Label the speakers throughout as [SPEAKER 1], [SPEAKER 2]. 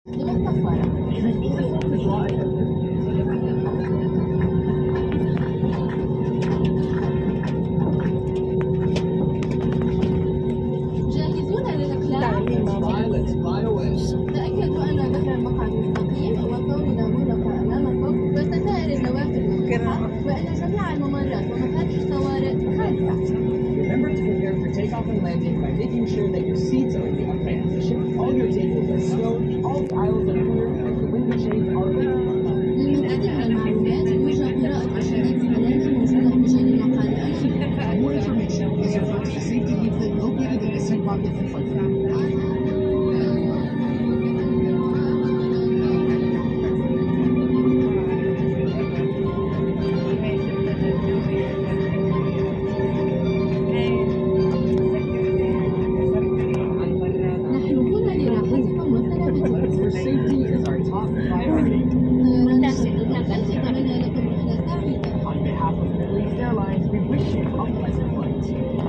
[SPEAKER 1] جاهزون للإقلاع؟ تأكدوا أن دفع المقعد مستقيم وكون دامونك أمامكم وستائر النوافذ مفتوحة وأن جميع الممرات ومفاتيح الطوارئ خارجة.
[SPEAKER 2] Remember to prepare for takeoff and landing by making sure that your seats are in the upright position, all your tables are stowed, all the aisles are clear, and your window shades are open.
[SPEAKER 1] للمزيد من المعلومات يرجى قراءة إرشادات السلامة الموجودة في جانب مقعد الأمام.
[SPEAKER 3] For more information, please refer to the safety leaflet located in the seat pocket in front of you.
[SPEAKER 2] Your safety is our top priority. On behalf of Middle East Airlines, we wish you a pleasant flight.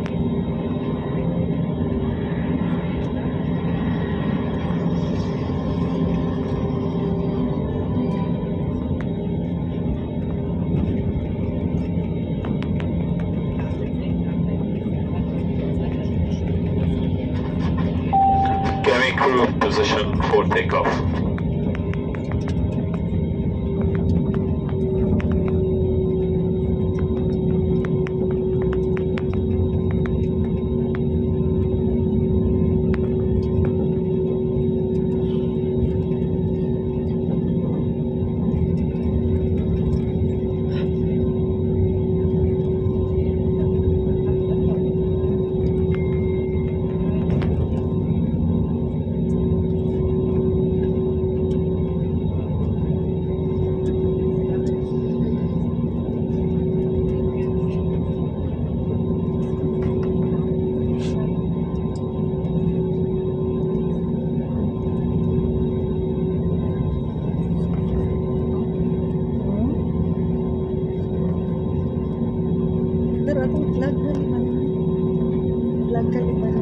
[SPEAKER 4] Cabin crew position for takeoff.
[SPEAKER 5] Atong flag kaliban.